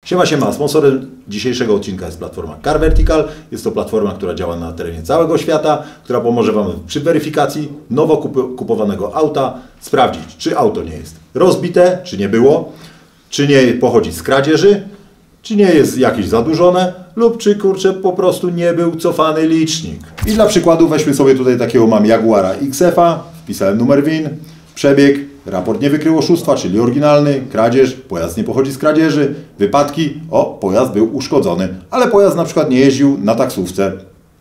Siema, sponsorem dzisiejszego odcinka jest platforma Car Vertical. Jest to platforma, która działa na terenie całego świata, która pomoże Wam przy weryfikacji nowo kupowanego auta sprawdzić, czy auto nie jest rozbite, czy nie było, czy nie pochodzi z kradzieży, czy nie jest jakieś zadłużone lub czy kurczę po prostu nie był cofany licznik. I dla przykładu weźmy sobie tutaj takiego mam Jaguara XF-a, wpisałem numer VIN, przebieg, raport nie wykrył oszustwa, czyli oryginalny, kradzież, pojazd nie pochodzi z kradzieży, wypadki, pojazd był uszkodzony, ale pojazd na przykład nie jeździł na taksówce.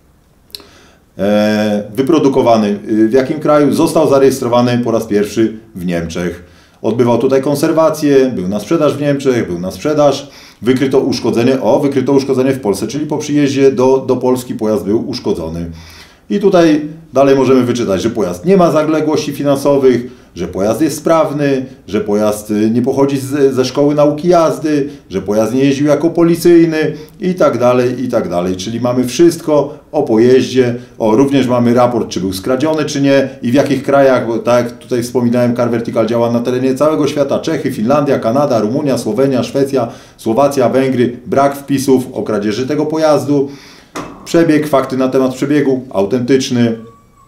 Wyprodukowany w jakim kraju? Został zarejestrowany po raz pierwszy w Niemczech. Odbywał tutaj konserwację, był na sprzedaż w Niemczech, był na sprzedaż. Wykryto uszkodzenie w Polsce, czyli po przyjeździe do Polski pojazd był uszkodzony. I tutaj dalej możemy wyczytać, że pojazd nie ma zaległości finansowych, że pojazd jest sprawny, że pojazd nie pochodzi ze szkoły nauki jazdy, że pojazd nie jeździł jako policyjny i tak dalej, i tak dalej. Czyli mamy wszystko o pojeździe, również mamy raport, czy był skradziony, czy nie i w jakich krajach, bo tak jak tutaj wspominałem, Car Vertical działa na terenie całego świata, Czechy, Finlandia, Kanada, Rumunia, Słowenia, Szwecja, Słowacja, Węgry, brak wpisów o kradzieży tego pojazdu. Przebieg, fakty na temat przebiegu, autentyczny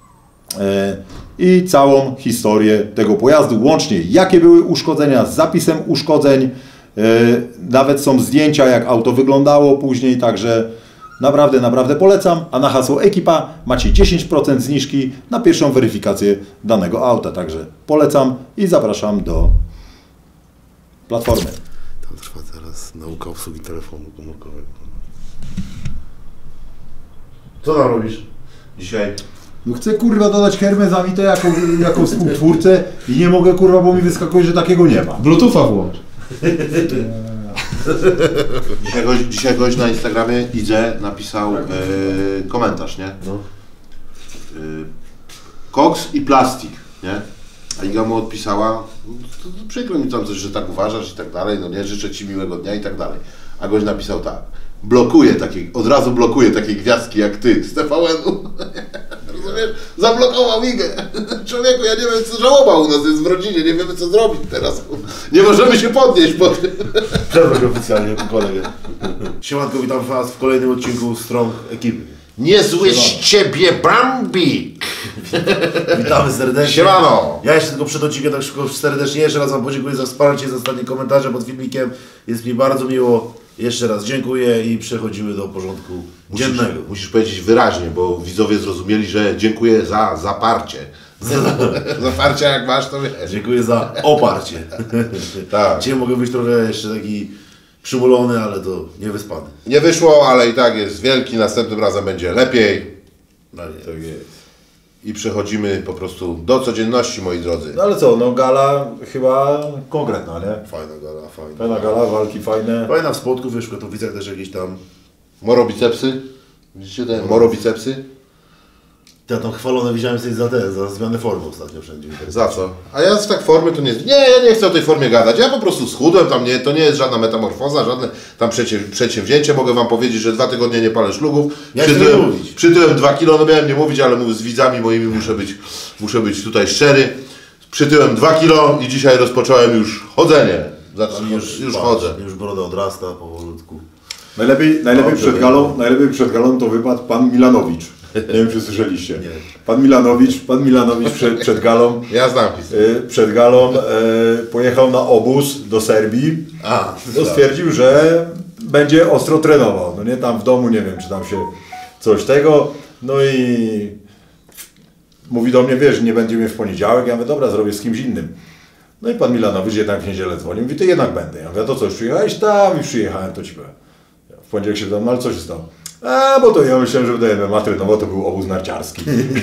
i całą historię tego pojazdu, łącznie jakie były uszkodzenia z zapisem uszkodzeń, nawet są zdjęcia jak auto wyglądało później, także naprawdę polecam, a na hasło ekipa macie 10% zniżki na pierwszą weryfikację danego auta, także polecam i zapraszam do platformy. Tam trwa teraz nauka obsługi telefonu komórkowego. Co tam robisz dzisiaj? No chcę kurwa dodać Hermes Avito jako współtwórcę i nie mogę kurwa, bo mi wyskakuje, że takiego nie ma. Bluetootha włącz. Dzisiaj gość na Instagramie napisał komentarz, nie? No. Koks i plastik, nie? A Iga mu odpisała, to przykro mi tam coś, że tak uważasz i tak dalej, no nie, życzę Ci miłego dnia i tak dalej. A gość napisał tak, od razu blokuje takie gwiazdki jak Ty z TVN-u. Rozumiesz? Zablokował Igę. Człowieku, ja nie wiem, co żałoba u nas jest w rodzinie, nie wiemy, co zrobić teraz. Nie możemy się podnieść pod... Przerwę oficjalnie kolegę. Siemanko, witam Was w kolejnym odcinku Strong Ekipy. Niezły z Ciebie Bambik! Witamy serdecznie. Siemano! Ja jeszcze tylko przed odcinkiem tak szybko serdecznie jeszcze raz Wam podziękuję za wsparcie, za ostatnie komentarze pod filmikiem. Jest mi bardzo miło. Jeszcze raz dziękuję i przechodzimy do porządku dziennego. Musisz powiedzieć wyraźnie, bo widzowie zrozumieli, że dziękuję za zaparcie. Zaparcie jak masz, to wiesz. Dziękuję za oparcie. Tak. Dzisiaj mogę być trochę jeszcze taki przymulony, ale to niewyspany. Nie wyszło, ale i tak jest wielki, następnym razem będzie lepiej. Tak jest. I przechodzimy po prostu do codzienności, moi drodzy. No ale co, no gala chyba konkretna, nie? Fajna gala, fajna. Fajna gala, walki fajne. Fajna w spotku, wiesz, w Katowicach też jakieś tam... Morobicepsy? Widzicie te morobicepsy? Ja tam chwalone widziałem sobie za zmianę formy ostatnio wszędzie. Za co? A ja z tak formy to nie... Nie, ja nie chcę o tej formie gadać. Ja po prostu schudłem, to nie jest żadna metamorfoza, żadne tam przedsięwzięcie. Mogę Wam powiedzieć, że 2 tygodnie nie palę szlugów. Przytyłem 2 kilo, no miałem nie mówić, ale z widzami moimi muszę być tutaj szczery. Przytyłem 2 kilo i dzisiaj rozpocząłem już chodzenie. Już chodzę. Już broda odrasta powolutku. Najlepiej przed galą to wypadł pan Milanowicz. Nie wiem, czy słyszeliście. Nie. Pan Milanowicz przed galą. Ja znam przed galą pojechał na obóz do Serbii. Stwierdził, że będzie ostro trenował. No nie, tam w domu nie wiem, czy tam się coś tego. No i mówi do mnie, wiesz, nie będzie mnie w poniedziałek. Ja mówię, dobra, zrobię z kimś innym. No i pan Milanowicz jednak w niedzielę dzwonił. Mówi, to jednak będę. Ja mówię, to co, już przyjechałeś? Tam i przyjechałem, to ci powiem. W poniedziałek się pytam, no ale co się stało? Bo to ja myślałem, że wydajemy matry, no bo to był obóz narciarski.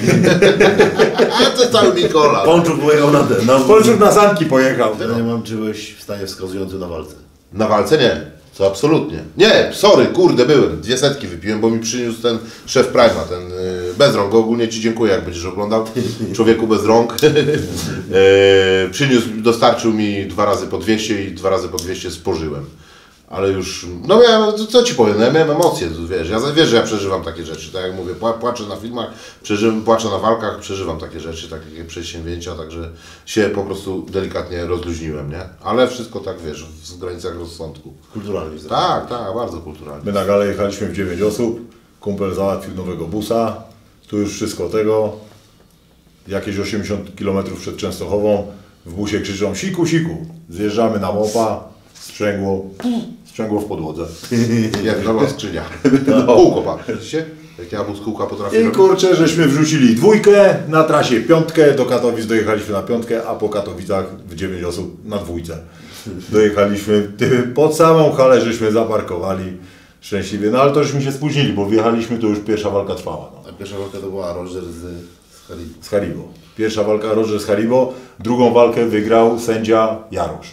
To jest cały Mikola. Pączuk pojechał Pączuk na sanki pojechał. Ja nie mam czegoś w stanie wskazujący na walce. Na walce nie. Co absolutnie. Nie, sorry, kurde, byłem. 2 setki wypiłem, bo mi przyniósł ten szef Prima, ten bez rąk. Ogólnie Ci dziękuję, jak będziesz oglądał. Człowieku bez rąk. Dostarczył mi 2 razy po 200 i 2 razy po 200 spożyłem. ale już, no miałem, co ci powiem, no ja miałem emocje, wiesz, wiesz, że ja przeżywam takie rzeczy, tak jak mówię, płaczę na filmach, płaczę na walkach, przeżywam takie rzeczy, takie przedsięwzięcia, także się po prostu delikatnie rozluźniłem, nie? Ale wszystko tak, wiesz, w granicach rozsądku. Kulturalnie. Tak, bardzo kulturalnie. My na galę jechaliśmy w 9 osób, kumpel załatwił nowego busa, tu już wszystko tego, jakieś 80 km przed Częstochową, w busie krzyczą siku, siku, zjeżdżamy na mopa, sprzęgło w podłodze. Jak nowa skrzynia. Kółko, patrz, widzicie? Jak ja z kółka potrafię I robić. kurczę, żeśmy wrzucili dwójkę, na trasie piątkę, do Katowic dojechaliśmy na piątkę, a po Katowicach w 9 osób na dwójce. Dojechaliśmy pod samą halę, żeśmy zaparkowali szczęśliwie, no ale to żeśmy się spóźnili, bo wjechaliśmy, to już pierwsza walka trwała. No. A pierwsza walka to była Roger z Haribo. Z Haribo. Pierwsza walka Roger z Haribo, drugą walkę wygrał sędzia Jarosz.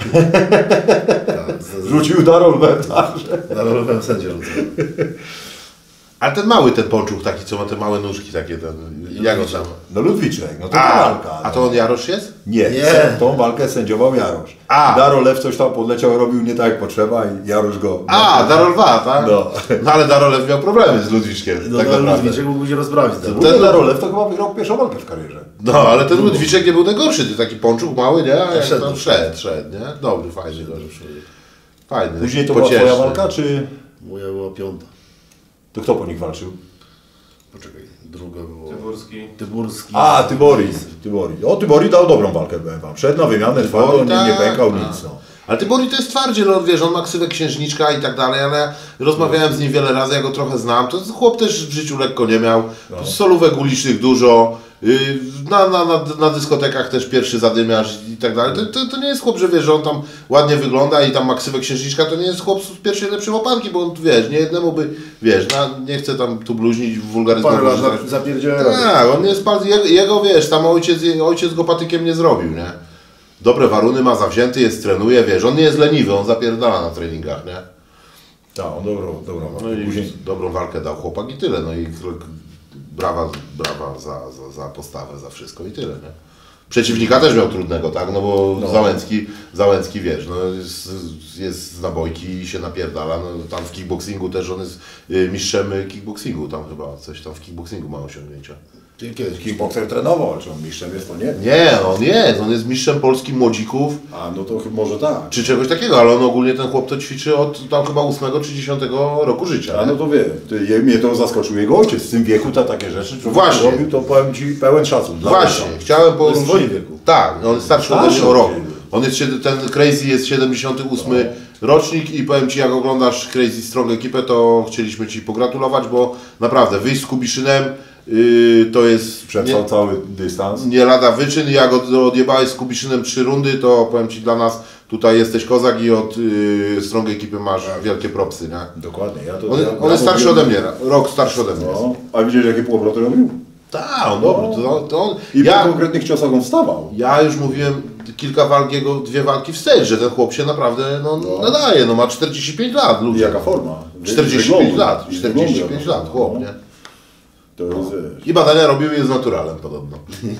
Rzucił Darol Wędlarze. Darolowałem sędzią. Ale ten mały, ten pączuch taki, co ma te małe nóżki takie, ten, jak on tam? No Ludwiczek, no to ta walka. A to on Jarosz jest? Nie, Nie. tą walkę sędziował Jarosz. A. Darolew coś tam podleciał, robił nie tak jak potrzeba i Jarosz go... Darol 2, tak? No. No ale Darolew miał problemy z Ludwiczkiem, No tak ale naprawdę. Ludwiczek mógłby się rozprawić. Ten Darolew to chyba wygrał pierwszą walkę w karierze. No, ale ten Ludwiczek nie był najgorszy, ty taki pączuch mały, nie? A jak Szedł. tam szedł, nie? Dobry, fajny gość. Fajny. Później to taki była twoja pocieszny. walka, czy... Moja była piąta. To kto po nich walczył? Poczekaj, druga była... Tyburski. Tyburski. A, Tyboris. O, Tybori dał dobrą walkę, powiem wam. Szedł na wymianę, twardo, nie tak, pękał tak. nic. No. Ale Tybori to jest twardziel, no wiesz, on ma ksywę księżniczka i tak dalej, ale rozmawiałem z nim wiele razy, ja go trochę znam, to chłop też w życiu lekko nie miał, solówek ulicznych dużo, na dyskotekach też pierwszy zadymiarz i tak dalej, to nie jest chłop, że wiesz, że on tam ładnie wygląda i tam ma ksywę księżniczka, to nie jest chłop z pierwszej lepszej łopanki, bo on, wiesz, nie jednemu by, wiesz, nie chcę tam tu bluźnić, wulgaryzmować. Parę lat zapierdziałem. Tak, on jest bardzo, jego wiesz, tam ojciec go patykiem nie zrobił, nie? Dobre waruny ma, zawzięty jest, trenuje, wiesz, on nie jest leniwy, on zapierdala na treningach, nie? Tak, on dobrą walkę. No i Później... dobrą walkę dał chłopak i tyle, no i brawa za postawę, za wszystko i tyle, nie? Przeciwnika też miał trudnego, tak, no bo Załęcki, wiesz, no jest z nabojki i się napierdala, no tam w kickboxingu też on jest mistrzem kickboxingu, tam chyba coś tam w kickboxingu ma osiągnięcia. Kiedyś. Kickboxer trenował, ale czy on mistrzem jest, to nie? Nie, on jest mistrzem polskich młodzików, A, no to chyba może tak. czy czegoś takiego, ale on ogólnie ten chłop to ćwiczy od tam chyba 8 czy 10 roku życia. A no to wie, mnie to zaskoczył jego ojciec. W tym wieku takie rzeczy, człowiek Właśnie. robił, to powiem ci pełen szacun. Dla Właśnie, ojca. chciałem jest w poruszyć. swoim wieku. Tak, on jest starszy ode mnie Starszy o rok. od ciebie. On jest, ten Crazy jest 78 rocznik i powiem Ci, jak oglądasz Crazy Strong ekipę, to chcieliśmy Ci pogratulować, bo naprawdę wyjść z Kubiszynem to jest Przetrwał cały dystans. nie lada wyczyn. Jak odjebałeś z Kubiszynem 3 rundy, to powiem Ci, dla nas tutaj jesteś kozak i od Strong ekipy masz wielkie propsy, nie? Dokładnie. On jest starszy ode mnie, rok starszy ode mnie. No, a widzisz jakie powroty robił? Tak, on dobry. To on, I po konkretnych ciosach on wstawał. Ja już mówiłem kilka walk jego, 2 walki wstecz, że ten chłop się naprawdę nadaje, ma 45 lat, I ludzie. jaka forma? 45 lat, I 45 wygląda, lat, chłop, no. nie? To jest, wiesz. I badania robił je z naturalem podobno.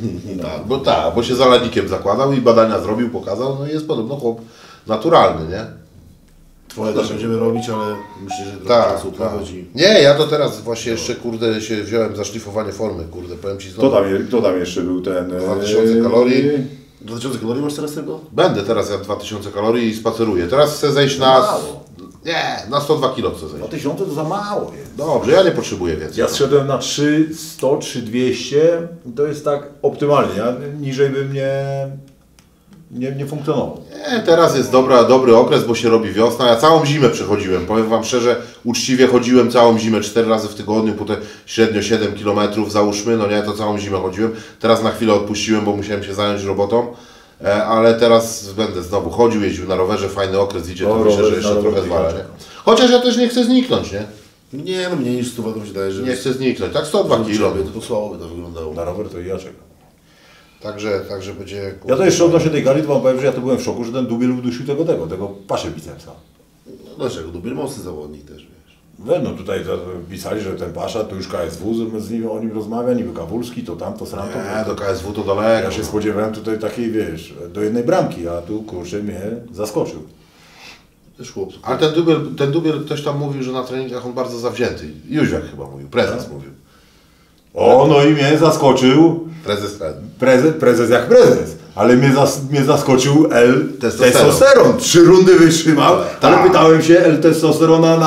Bo się zalanikiem zakładał i badania zrobił, pokazał, no i jest podobno chłop naturalny, nie? Twoje też będziemy robić, ale myślę, że trochę Tak, czasu prowadzi. Nie, ja to teraz właśnie jeszcze, kurde, się wziąłem za szlifowanie formy, kurde, powiem Ci znowu. Kto tam jeszcze był ten... 2000 kalorii. 2000 kalorii masz teraz tego? Będę teraz jak 2000 kalorii i spaceruję. Teraz chcę zejść na... Mało. Nie, na 102 kg chcę zejść. 2000 to za mało jest. Dobrze, ja nie potrzebuję więcej. Ja zszedłem na 300, 3200 i to jest tak optymalnie. Ja niżej bym nie funkcjonował. Nie, teraz jest dobry okres, bo się robi wiosna. Ja całą zimę przechodziłem. Powiem Wam szczerze, uczciwie chodziłem całą zimę 4 razy w tygodniu, potem średnio 7 km załóżmy, no nie, to całą zimę chodziłem. Teraz na chwilę odpuściłem, bo musiałem się zająć robotą. Ale teraz będę znowu chodził, jeździł na rowerze, fajny okres idzie, to myślę, że jeszcze trochę zwalę, nie? Chociaż ja też nie chcę zniknąć, nie? Nie, no mniej niż 100 to mi się daje, że... Nie chcę zniknąć, tak 102 kg. To słabo by to wyglądało. Na rower to i ja czekam. Także będzie... Ja to jeszcze odnośnie tej gali, to wam powiem, że ja to byłem w szoku, że ten Dubiel udusił tego paszę bicepsa. No dlaczego? Dubiel mocny zawodnik też, wiesz. No tutaj pisali, że ten pasza to już KSW z nim o nim rozmawia, niby Kawulski, to tamto, sramto. Nie, do KSW to daleko. Ja się spodziewałem tutaj takiej, wiesz, do jednej bramki, a tu kurczę mnie zaskoczył. Też chłop. Ale ten Dubiel ktoś tam mówił, że na treningach on bardzo zawzięty. Jóźwiak chyba mówił, prezes mówił. O, no i mnie zaskoczył prezes jak prezes, ale mnie zaskoczył L-testosteron. 3 rundy wytrzymał, ale pytałem się L-testosterona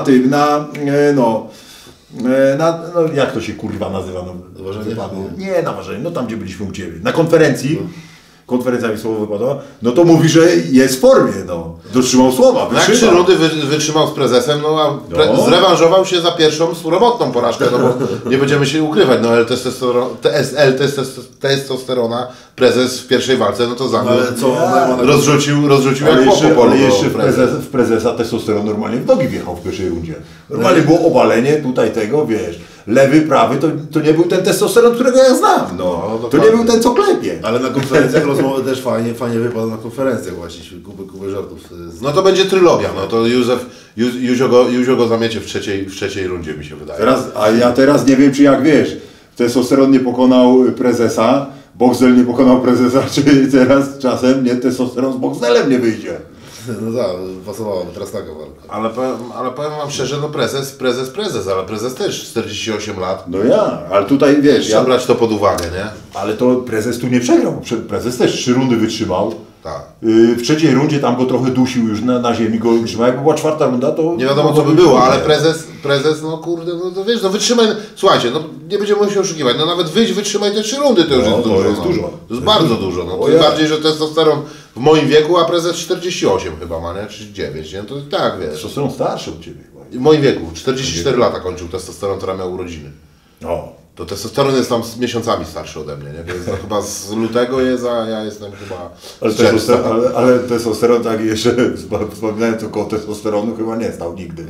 jak to się kurwa nazywa? Na ważeniu? Nie, na ważeniu, no tam gdzie byliśmy u Ciebie, na konferencji. Konferencja mi słowo wypadła, no to mówi, że jest w formie, no. Dotrzymał słowa, Jak 3 rundy wytrzymał z prezesem, no a zrewanżował się za pierwszą surowotną porażkę, no bo nie będziemy się ukrywać, no L-testosterona prezes w pierwszej walce, no to za mnie rozrzucił jak chłop po polu. Ale jeszcze w prezesa testosteron normalnie w nogi wjechał w pierwszej rundzie. Normalnie było obalenie tutaj tego, wiesz, lewy, prawy, to nie był ten testosteron, którego ja znam, no. To nie był ten, co klepie. Ale na konferencjach rozmowy też fajnie wypadł na konferencjach właśnie, kupy żartów. No to będzie trylogia, no to Józio go zamiecie w trzeciej rundzie, mi się wydaje. Ja teraz nie wiem, czy jak wiesz, testosteron nie pokonał prezesa, Boxel nie pokonał prezesa, czy teraz czasem nie testosteron z Boxelem nie wyjdzie. No tak, pasowałoby teraz taka walka. Ale powiem wam szczerze, no prezes, ale prezes też 48 lat. No ale tutaj wiesz... Trzeba brać to pod uwagę, nie? Ale to prezes tu nie przegrał, prezes też 3 rundy wytrzymał. Tak. W trzeciej rundzie tam go trochę dusił już na ziemi, go trzymał. Jakby była 4. runda, to... Nie wiadomo co by było, ale prezes, no kurde, no to wiesz, no wytrzymaj, słuchajcie, no nie będziemy się oszukiwać, no nawet wytrzymaj te 3 rundy, to już jest dużo. To jest dużo. To jest bardzo dużo, no tym bardziej, że testosteron w moim wieku, a prezes 48 chyba ma, nie? 39, nie? To tak, wiesz. Testosteron starszy od Ciebie chyba. W moim wieku, 44 lata kończył testosteron, która miał urodziny. To testosteron jest tam z miesiącami starszy ode mnie, nie? Więc no, chyba z lutego jest, a ja jestem chyba ale testosteron tak jeszcze, wspominając około testosteronu, chyba nie stał nigdy.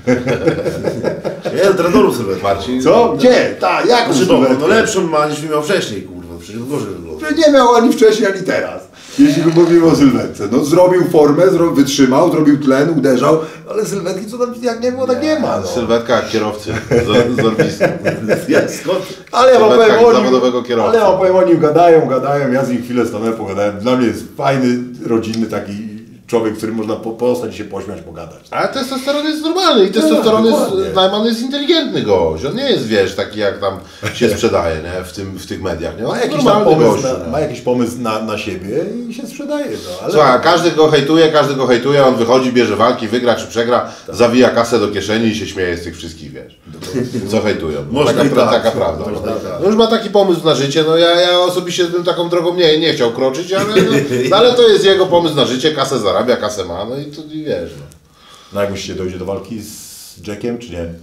Nie, trenerów Sylwet. Marcin? Co? Gdzie? Tak, jak No lepszą ma niż miał wcześniej, kurwa, przecież gorzej wygląda. Nie miał ani wcześniej, ani teraz. Jeśli mówimy o sylwetce. No zrobił formę, wytrzymał, zrobił tlen, uderzał, ale sylwetki co tam jak nie było, tak nie ma. No. Sylwetka jak kierowcy z Orbisu. Ale ja wam powiem o nim, gadają, ja z nim chwilę stanąłem, pogadałem. Dla mnie jest fajny, rodzinny taki człowiek, który można postać i się pośmiać, pogadać. Ale testosteron jest normalny i testosteron jest, Najman jest inteligentny gość. On nie jest, wiesz, taki jak tam się sprzedaje, nie? W tych mediach. Nie? Ma jakiś pomysł na siebie i się sprzedaje. No, ale... Słuchaj, każdy go hejtuje, on wychodzi, bierze walki, wygra czy przegra, zawija kasę do kieszeni i się śmieje z tych wszystkich, wiesz. Co hejtują. Taka prawda. No już ma taki pomysł na życie, no ja osobiście bym taką drogą nie chciał kroczyć, ale to jest jego pomysł na życie, kasę zarabia, kasę ma, no i to wiesz. No jak myślicie, dojdzie do walki z Jackiem, czy nie?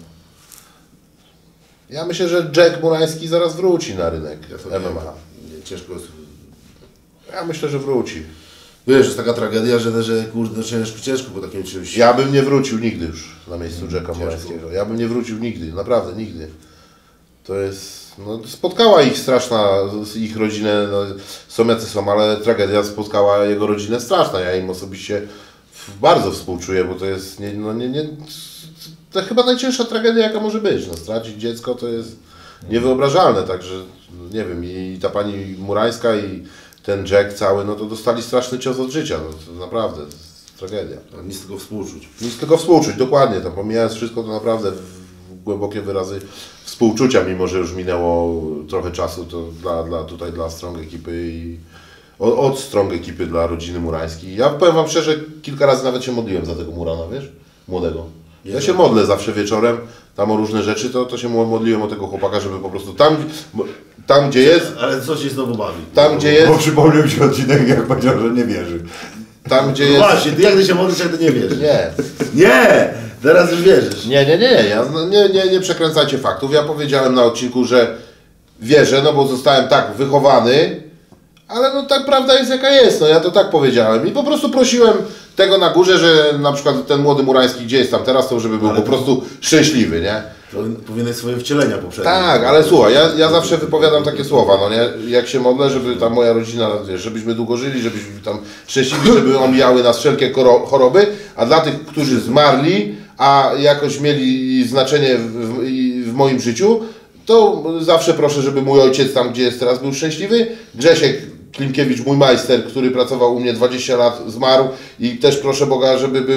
Ja myślę, że Jack Murański zaraz wróci na rynek MMA. Ciężko jest. Ja myślę, że wróci. Wiesz, jest taka tragedia, że kurde, ciężko po takim czymś. Ja bym nie wrócił nigdy już na miejscu Jacka Murańskiego. Ja bym nie wrócił nigdy, naprawdę nigdy. To jest... No, spotkała ich straszna, ich rodzinę, no, są jacy są, ale tragedia spotkała jego rodzinę straszna. Ja im osobiście bardzo współczuję, bo to jest to chyba najcięższa tragedia, jaka może być. No, stracić dziecko to jest niewyobrażalne, także nie wiem, i ta pani Murańska i ten Jack cały, no to dostali straszny cios od życia, no to naprawdę tragedia. Nic tylko współczuć. Nic tylko współczuć, dokładnie, tam pomijając wszystko, to naprawdę głębokie wyrazy współczucia, mimo że już minęło trochę czasu, to dla Strong ekipy i od Strong ekipy dla rodziny Murańskiej. Ja powiem wam szczerze, kilka razy nawet się modliłem za tego Murana, wiesz, młodego. Ja się modlę zawsze wieczorem, tam o różne rzeczy, to się modliłem o tego chłopaka, żeby po prostu tam gdzie jest... Ale co się znowu bawi? Tam gdzie jest... Bo przypomniał mi się odcinek, jak powiedział, że nie wierzy. Tam gdzie no jest... Właśnie, ty jak ty się modlisz, jak ty nie wierzysz? Nie. Nie! Teraz już wierzysz. Nie przekręcajcie faktów. Ja powiedziałem na odcinku, że wierzę, no bo zostałem tak wychowany, ale no tak prawda jest jaka jest, no ja to tak powiedziałem i po prostu prosiłem tego na górze, że na przykład ten młody Murański, gdzie jest tam teraz, to żeby był po prostu szczęśliwy, nie? Powinieneś swoje wcielenia poprzednie. Tak, ale słuchaj, ja zawsze wypowiadam takie słowa, no nie? Jak się modlę, żeby ta moja rodzina, wiesz, żebyśmy długo żyli, żebyśmy tam szczęśliwi, żeby omijały nas wszelkie choroby, a dla tych, którzy zmarli, a jakoś mieli znaczenie w moim życiu, to zawsze proszę, żeby mój ojciec tam, gdzie jest teraz, był szczęśliwy. Grzesiek Klimkiewicz, mój majster, który pracował u mnie 20 lat, zmarł i też proszę Boga, żeby był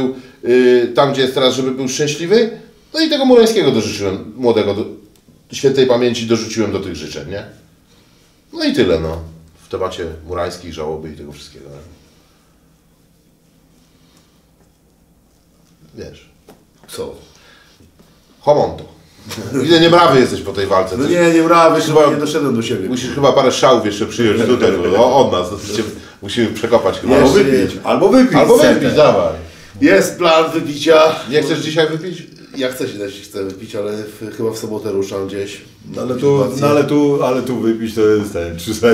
tam gdzie jest teraz, żeby był szczęśliwy. No i tego Murańskiego dożyczyłem, młodego, świętej pamięci dorzuciłem do tych życzeń, nie? No i tyle, no. W temacie Murańskich, żałoby i tego wszystkiego. Nie? Wiesz. Co? Homonto. Widzę, niebrawy jesteś po tej walce. No nie brawy, Chyba- nie doszedłem do siebie. Musisz chyba parę szałów jeszcze przyjąć tutaj, bo od nas. Musimy przekopać chyba. Jeszcze Albo wypić. Albo wypić. Albo setę. wypić, dawaj. Jest plan wypicia. Nie chcesz dzisiaj wypić? Ja chcę wypić, ale chyba w sobotę ruszam gdzieś. No ale tu wypić to jest ten 300.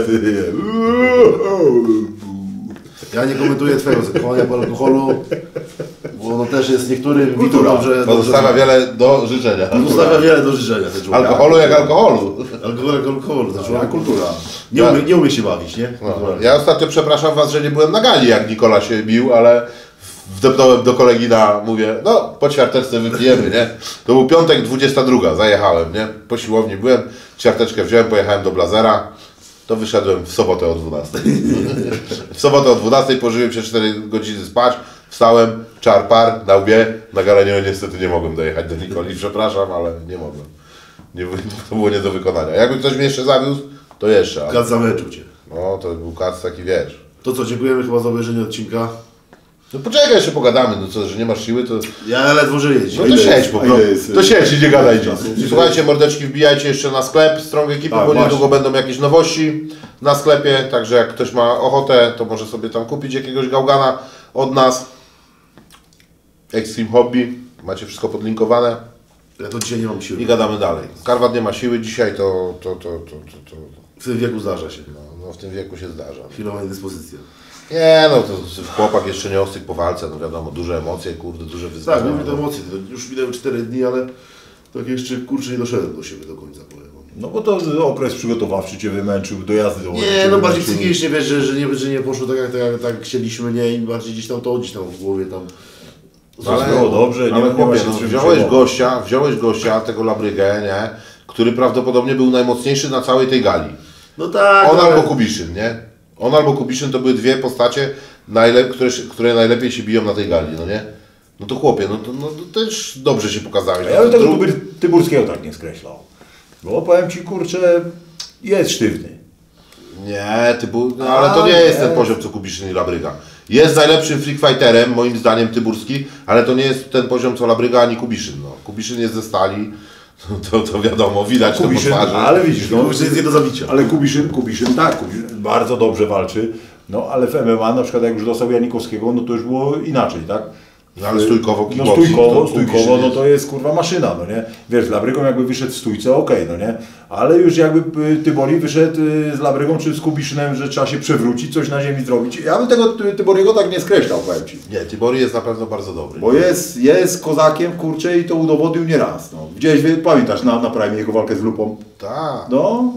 Ja nie komentuję twojego zachowania po alkoholu, bo ono też jest niektórym widzą Kultura. dobrze. Pozostawia wiele do życzenia. Pozostawia wiele do życzenia ten człowiek. Alkoholu jak alkoholu. Alkohol jak alkoholu. Ten człowiek Kultura. nie umie się bawić, nie? No. Ja ostatnio przepraszam was, że nie byłem na gali, jak Nikola się bił, ale wdepnąłem do kolegi na, mówię, no po ćwiarteczce wypijemy, nie? To był piątek, 22, zajechałem, nie? Po siłowni byłem, ćwiarteczkę wziąłem, pojechałem do Blazera, to wyszedłem w sobotę o 12. W sobotę o 12 położyłem się 4 godziny spać, wstałem, czar par, na łbie, na galę niestety nie mogłem dojechać do Nikoli, przepraszam, ale nie mogłem. To było nie do wykonania. Jakby ktoś mnie jeszcze zawiózł, to jeszcze. Ale... Kat zamęczył cię. No, to był kac taki, wiesz. To co, dziękujemy chyba za obejrzenie odcinka. No poczekaj, jeszcze pogadamy, no co, że nie masz siły, to... Ja ledwo żyję No dzisiaj. to ile siedź jest- po a ile prostu. jest, To siedź i nie gadaj nic. czasu? Słuchajcie, mordeczki, wbijajcie jeszcze na sklep Strong Ekipy, Tak, bo właśnie. niedługo będą jakieś nowości na sklepie, także jak ktoś ma ochotę, to może sobie tam kupić jakiegoś gałgana od nas. Extreme Hobby, macie wszystko podlinkowane Ja to dzisiaj nie mam siły. i gadamy dalej. Karwat nie ma siły dzisiaj, to W tym wieku zdarza się. no w tym wieku się zdarza. Chwilowa niedyspozycja. Nie no, to chłopak jeszcze nie ostygł po walce, no wiadomo, duże emocje, kurde, duże wyzwania. Tak, mówię to emocje. To już minęły 4 dni, ale tak jeszcze kurczę nie doszedłem do siebie do końca, powiem wam. No bo to okres przygotowawczy cię wymęczył, dojazdy do Nie, cię no bardziej wymęczył. psychicznie, wiesz, że nie poszło tak chcieliśmy, nie, i bardziej gdzieś tam w głowie tam. Ale było dobrze, nie ale ma chłopie, się no, czym wziąłeś gościa, tego Labrygę, nie? Który prawdopodobnie był najmocniejszy na całej tej gali. No tak, On ale- albo Kubiszyn, nie? On albo Kubiszyn to były dwie postacie, które najlepiej się biją na tej gali, no nie? No to chłopie, no to też dobrze się pokazałeś. A ja bym tego Dru- Tyburskiego tak nie skreślał. Bo powiem ci, kurczę, jest sztywny. Nie, no, ale to nie jest ten poziom co Kubiszyn i Labryga. Jest najlepszym freak fighterem, moim zdaniem, Tyburski, ale to nie jest ten poziom co Labryga ani Kubiszyn. No. Kubiszyn jest ze stali, to wiadomo, widać to po Kubiszyn, twarzy. ale widzisz, no, Kubiszyn jest nie do zabicia. ale Kubiszyn bardzo dobrze walczy, no ale w MMA na przykład jak już dostał Janikowskiego, no to już było inaczej, tak? No, ale stójkowo, No kickboxing, to stójkowo, Kubiszyn no jest- to jest kurwa maszyna, no nie? Wiesz, z Labrygą jakby wyszedł w stójce, okej, no nie? Ale już jakby Tybori wyszedł z Labrygą czy z Kubiszynem, że trzeba się przewrócić, coś na ziemi zrobić. Ja bym tego Tyboriego tak nie skreślał, powiem ci. Nie, Tybori jest na pewno bardzo dobry. Bo jest kozakiem, kurczę, i to udowodnił nie raz. No. Widziałeś, pamiętasz na Prime jego walkę z Lupą? Tak. No,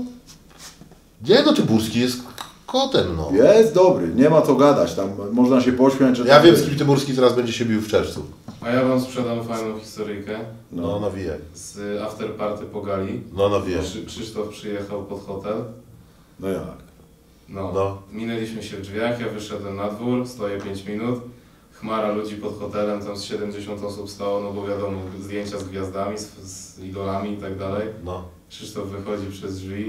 Nie, no Tyburski jest kotem, no. jest dobry, nie ma co gadać, tam można się pośmiać. Że Ja tam wiem, wiesz. z kim Tyburski teraz będzie się bił w czerwcu. A ja wam sprzedam fajną historyjkę No, nawijaj. z afterparty po gali. No, nawijaj. Krzysztof przyjechał pod hotel. No jak? No. Minęliśmy się w drzwiach, ja wyszedłem na dwór, stoję 5 minut. Chmara ludzi pod hotelem, tam z 70 osób stało, no bo wiadomo, zdjęcia z gwiazdami, z idolami i tak dalej. No. Krzysztof wychodzi przed drzwi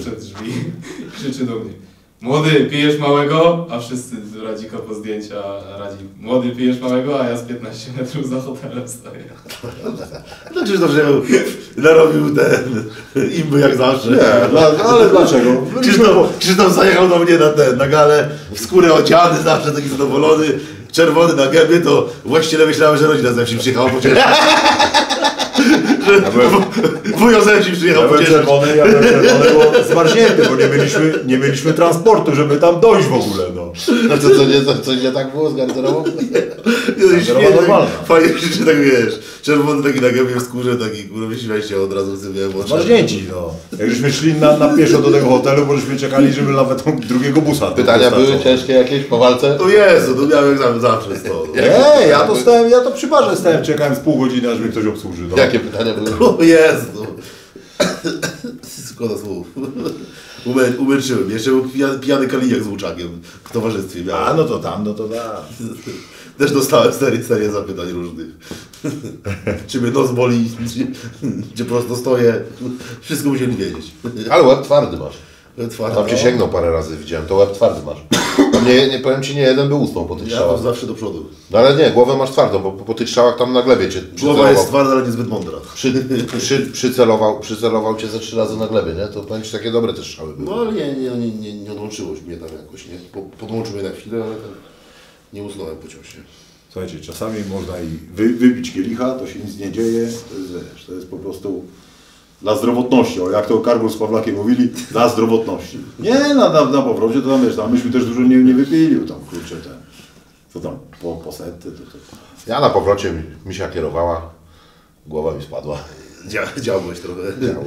krzyczy do mnie: młody, pijesz małego? A wszyscy Radzika po zdjęcia radzi: młody, pijesz małego? A ja z 15 metrów za hotelem stoję. No Krzysztof narobił ten imby jak zawsze. Nie, ale dlaczego? Krzysztof zajechał do mnie na galę, w skórę ociany, zawsze taki zadowolony, czerwony na gębie, to właściwie myślałem, że rodzina ze mną przyjechała pocieszyć. Wuj Józef przyjechał Ja byłem pocieszyć. czerwony, bo zmarznięty, bo nie mieliśmy transportu, żeby tam dojść w ogóle, no. No coś nie tak było z garderobą? Śmiesznie, normalna. fajnie krzyczy, tak wiesz, czerwony taki na gębie w skórze, taki kurwa wyśmiałeś się od razu sobie emocje. Zmarznięci, no. Jak żeśmy szli na pieszo do tego hotelu, bo żeśmy czekali, żeby nawet drugiego busa. Pytania dostać. były ciężkie jakieś po walce? O Jezu, to miałem egzamin zawsze z to. Nie, ja to przy barze stałem, czekałem z pół godziny, aż mnie ktoś obsłużył. No. Jakie pytania były? O Jezu. Szkoda słów. Umęczyłem. Jeszcze był pijany Kalijak z Łuczakiem w towarzystwie. A, no to tam. Też dostałem serię zapytań różnych. Czy mnie nos boli, czy prosto stoję. Wszystko musieli wiedzieć. Ale łeb twardy masz. Twardo. Tam cię sięgnął parę razy, widziałem, to łeb twardy masz. Tam nie powiem ci, nie jeden był ustą po tych Ja strzałach. to zawsze do przodu. No ale nie, głowę masz twardą, bo po tych strzałach tam na glebie cię Głowa jest twarda, ale niezbyt mądra. Przycelował cię ze 3 razy na glebie, nie? To powiem ci, takie dobre te strzały były. No ale nie odłączyło mnie tam jakoś, nie? Podłączył mnie na chwilę, ale ten nie usnąłem po ciosie. Słuchajcie, czasami można i wypić kielicha, to się nic nie dzieje, to jest po prostu dla zdrowotności, o jak to Kargul z Pawlakiem mówili, dla zdrowotności. Nie, na powrocie to tam wiesz, tam myśmy też dużo nie wypili, bo tam kurczę co tam po setce to. Ja na powrocie mi się kierowała, głowa mi spadła. Działałeś trochę.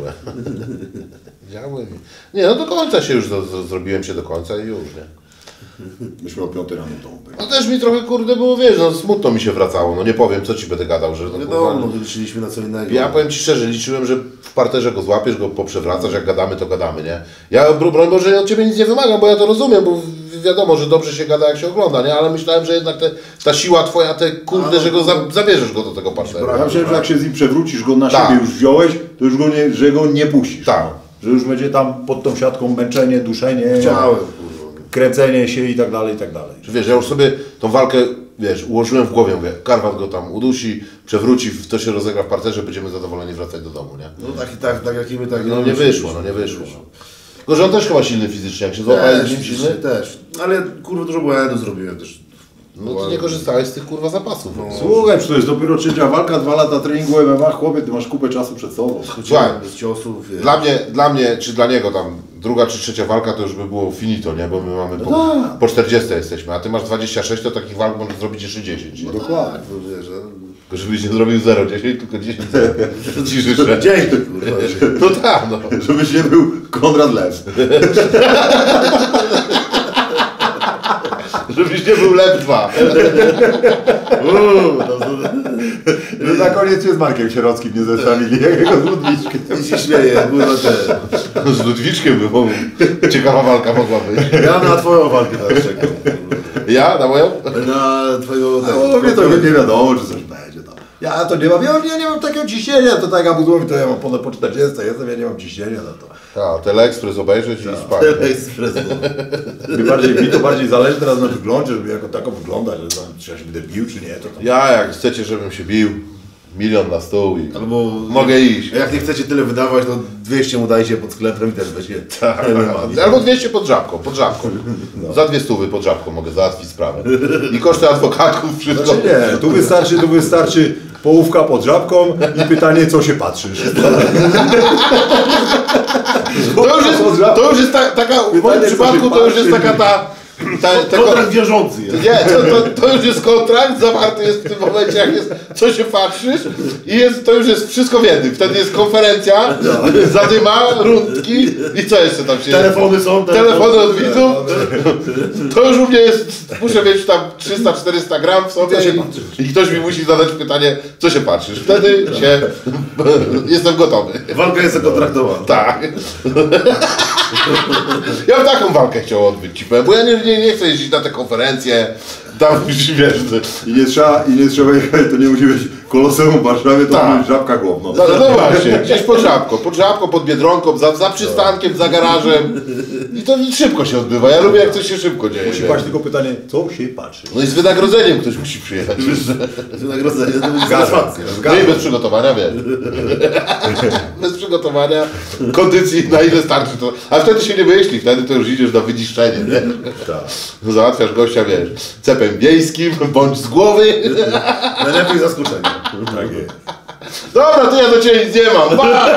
Działy. Nie, no do końca się już zrobiłem się do końca i już, nie? Myśmy o 5 rano w domu byli. No też mi trochę, kurde, było, wiesz, no smutno mi się wracało, no nie powiem, co ci będę gadał, że... Wiadomo, no liczyliśmy na co innego. Ja powiem ci szczerze, liczyłem, że w parterze go złapiesz, go poprzewracasz, jak gadamy, to gadamy, nie? Ja, broń Boże, od ciebie nic nie wymagam, bo ja to rozumiem, bo wiadomo, że dobrze się gada, jak się ogląda, nie? Ale myślałem, że jednak ta siła twoja, kurde, że go zabierzesz go do tego parteru. Ja myślałem, że jak się z nim przewrócisz, go na Tak. siebie już wziąłeś, to już że go nie puścisz. Tak. No. Że już będzie tam pod tą siatką męczenie, duszenie, Chciałem, kurwa. kręcenie się i tak dalej, i tak dalej. Że wiesz, ja już sobie tą walkę, wiesz, ułożyłem w głowie, mówię, Karwat go tam udusi, przewróci, to się rozegra w parterze, będziemy zadowoleni wracać do domu, nie? No tak jak i my, tak. No nie wyszło. Tylko, że on też chyba silny fizycznie, jak się złapałeś z nim silny, Też. Ale kurwa dużo błędu zrobiłem też. no to nie korzystałeś z tych kurwa zapasów. No. Słuchaj, to jest dopiero 3. walka, 2 lata treningu MMA, chłopie, ty masz kupę czasu przed sobą. Słuchaj, Z ciosów. Dla mnie, czy dla niego tam 2. czy 3. walka to już by było finito, nie? Bo my mamy tak. po 40 jesteśmy, a ty masz 26, to takich walk możesz zrobić jeszcze 10. Nie? Dokładnie. Tak, no wiesz, Tylko żebyś nie zrobił 0,10, tylko 10. Ci życzę. dzięki, kurwa. No tak, no. Żebyś nie był Konrad Lew. Żebyś nie był Lew 2. Że na koniec się z Markiem Sierockim nie zestawili, jakiego z Ludwiczkiem. I się śmieję, kurwa ten. Z Ludwiczkiem by było. Ciekawa walka mogła być. Ja na twoją walkę teraz czekam. Ja? Na moją? Na twojego... No mnie to nie wiadomo, czy coś będzie tam. Ja to nie mam, ja nie mam takiego ciśnienia, to tak jak Abudłowi, to ja mam ponad po 40 jestem, ja nie mam ciśnienia na to. A, Teleekspres obejrzeć i spać. Teleekspres. Mi to bardziej zależy teraz na wyglądzie, żeby jako tako wyglądać, że tam, czy ja się będę bił, czy nie, to tam. Ja, jak chcecie, żebym się bił, 1 000 000 na stół i Albo... mogę iść. A jak nie chcecie tyle wydawać, to 200 mu dajcie pod sklepem i też będzie. Tak. Albo 200 pod żabką. Za 200 pod żabką mogę załatwić sprawę. I koszty adwokatów, wszystko. Znaczy nie, tu wystarczy połówka pod żabką i pytanie, co się patrzysz. To już jest taka, w moim przypadku to już jest taka Kontrakt wiążący jest. Nie, to już jest kontrakt, zawarty jest w tym momencie, jak jest, co się patrzysz i to już jest wszystko w jednym. Wtedy jest konferencja, zadyma, rundki i co jeszcze tam się... Telefony są. Telefony od widzów. To już u mnie jest, muszę mieć tam 300-400 gram w sobie i ktoś mi musi zadać pytanie, co się patrzysz. Wtedy jestem gotowy. Walka jest zakontraktowana. Tak. Ja bym taką walkę chciał odbyć, ci powiem, bo ja nie chcę jeździć na te konferencje, tam wiesz, I nie trzeba jechać, to nie musi być Koloseum w Warszawie, to Tak. musi być Żabka Główna. no właśnie, gdzieś pod Żabką, pod Biedronką, za przystankiem, za garażem i to szybko się odbywa, ja lubię jak coś się szybko dzieje. Musi paść tylko pytanie, co się patrzy? No i z wynagrodzeniem ktoś musi przyjechać. Wynagrodzenie to będzie Zgadzam satysfakcja. No i bez przygotowania, wiesz. Bez przygotowania, kondycji, na ile starczy to. A wtedy się nie myśli, wtedy to już idziesz na wyniszczenie, nie? Tak. Załatwiasz gościa, wiesz, cepem wiejskim, bądź z głowy. Najlepiej zaskoczenie. Tak jest. Dobra, to ja do Ciebie nic nie mam.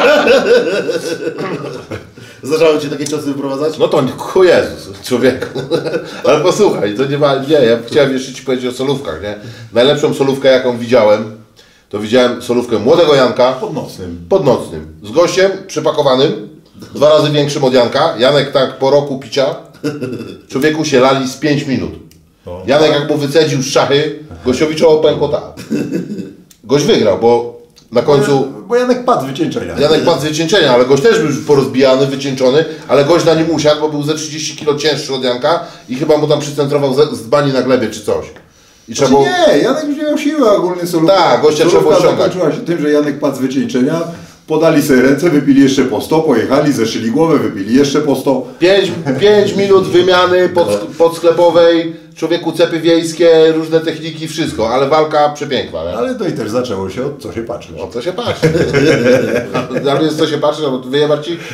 Zdarzały Ci takie czasy wyprowadzać? No to, ku Jezus, człowieku. Ale posłuchaj, to ja chciałem jeszcze Ci powiedzieć o solówkach, nie? Najlepszą solówkę, jaką widziałem, to widziałem solówkę młodego Janka pod nocnym, z gościem przypakowanym, 2 razy większym od Janka. Janek tak po roku picia, człowieku się lali z 5 minut. Janek jak mu wycedził z szachy, gościowi czoło pękło tak. Gość wygrał, bo na końcu... Bo Janek padł z wycieńczenia. Janek padł z wycieńczenia, ale gość też był już porozbijany, wycieńczony, ale gość na nim usiadł, bo był ze 30 kg cięższy od Janka i chyba mu tam przycentrował z bani na glebie czy coś. I trzeba było... Nie, Janek już nie miał siły, a ogólnie solówka. Tak, gościa trzeba było ściągać. Zakończyła się tym, że Janek padł z wycieńczenia, podali sobie ręce, wypili jeszcze po 100, pojechali, zeszyli głowę, wypili jeszcze po 100. 5 minut wymiany podsklepowej, człowieku cepy wiejskie, różne techniki, wszystko, ale walka przepiękna. Nie? Ale to i też zaczęło się od co się patrzysz. O co się patrzy? Ale jest co się patrzy, albo wyjebać ci?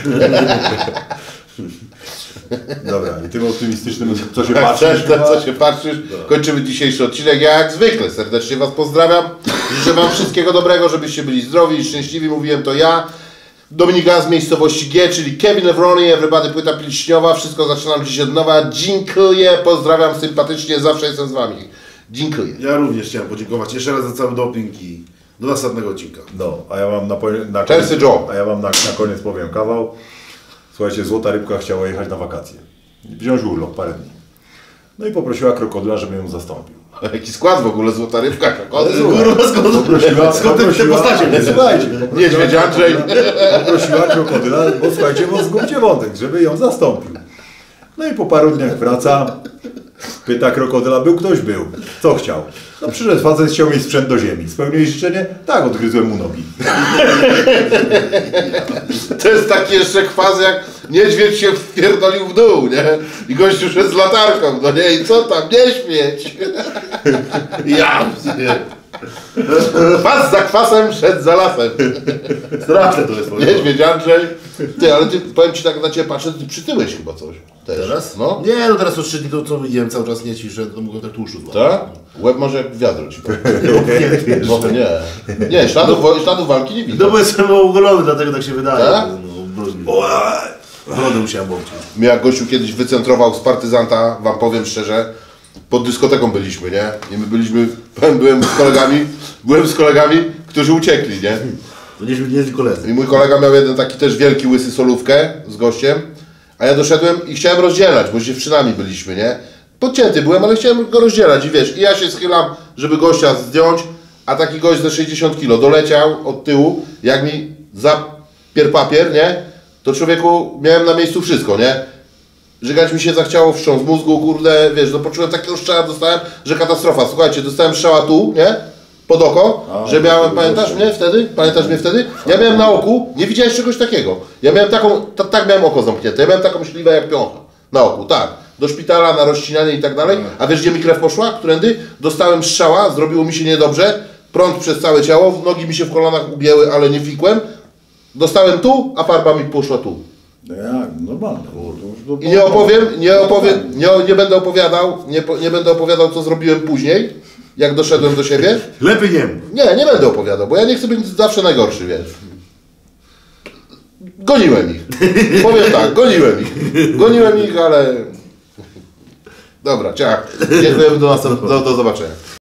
Dobra, i tym optymistycznym co się patrzysz. Co się patrzysz? Kończymy dzisiejszy odcinek. Ja jak zwykle serdecznie Was pozdrawiam. Życzę Wam wszystkiego dobrego, żebyście byli zdrowi i szczęśliwi. Mówiłem to ja. Dominika z miejscowości G, czyli Kevin Lewroni, Everybody Płyta Pilśniowa. Wszystko zaczynam dziś od nowa. Dziękuję, pozdrawiam sympatycznie, zawsze jestem z Wami. Dziękuję. Ja również chciałem podziękować jeszcze raz za cały doping i do następnego odcinka. No, a ja mam na Chelsea koniec, Joe. a ja wam na koniec powiem kawał. Słuchajcie, Złota Rybka chciała jechać na wakacje. Wziąć urlop, parę dni. No i poprosiła krokodyla, żeby ją zastąpił. Jaki skład w ogóle, Złota Rybka, krokodyl. Skąd te postacie? Słuchajcie, Niedźwiedź Andrzej. poprosiła krokodyla, bo słuchajcie, bo zgubcie wątek, żeby ją zastąpił. No i po paru dniach wraca, pyta krokodyla, był ktoś? Był. Co chciał? No przyszedł facet, chciał mieć sprzęt do ziemi. Spełniłeś życzenie? Tak, odgryzłem mu nogi. To jest taki jeszcze kwas, jak niedźwiedź się wpierdolił w dół, nie? I gościu szedł z latarką, no nie? I co tam? Nie śmieć! Ja nie. Kwas za kwasem szedł za lasem. Straszne to jest. Niedźwiedź Andrzej. Ty, ale ty, powiem Ci tak na Ciebie patrzę, ty przytyłeś chyba coś. Też. Teraz? No. Nie, no teraz już 3 dni to co widziałem, cały czas nie ćwiczę, to mogę tak tłuszczu złapać. Tak? Łeb może jak wiadro Ci powiem. No nie. Nie, śladów walki nie widzę. No bo jestem ogolony, dlatego tak się wydaje. Tak? No, brodę musiałem łączyć. Mnie jak gościu kiedyś wycentrował z partyzanta, wam powiem szczerze, pod dyskoteką byliśmy, nie? I my byliśmy, byłem z kolegami, którzy uciekli, nie? To nie koledzy. I mój kolega miał jeden taki też wielki łysy solówkę z gościem, a ja doszedłem i chciałem rozdzielać, bo z dziewczynami byliśmy, nie? Podcięty byłem, ale chciałem go rozdzielać i wiesz, i ja się schylam, żeby gościa zdjąć, a taki gość ze 60 kg doleciał od tyłu, jak mi zapier papier, nie? To człowieku miałem na miejscu wszystko, nie? Żygać mi się zachciało, wstrząs mózgu, kurde, wiesz, no poczułem takiego strzała, dostałem, że katastrofa. Słuchajcie, dostałem strzała tu, nie? Pod oko, że miałem, pamiętasz mnie wtedy? Pamiętasz mnie wtedy? Ja miałem na oku, nie widziałeś czegoś takiego. Ja miałem taką, tak miałem oko zamknięte, ja miałem taką śliwę jak piącha. Na oku, tak. Do szpitala, na rozcinanie i tak dalej. A wiesz, gdzie mi krew poszła? Którędy? Dostałem strzała, zrobiło mi się niedobrze, prąd przez całe ciało, nogi mi się w kolanach ugięły, ale nie fikłem. Dostałem tu, a farba mi poszła tu. No jak, normalne. I nie będę opowiadał, co zrobiłem później, jak doszedłem do siebie. Lepiej nie mów. Nie będę opowiadał, bo ja nie chcę być zawsze najgorszy, wiesz. Goniłem ich. Powiem tak, goniłem ich, ale... Dobra, ciach. Dziękujemy, do zobaczenia.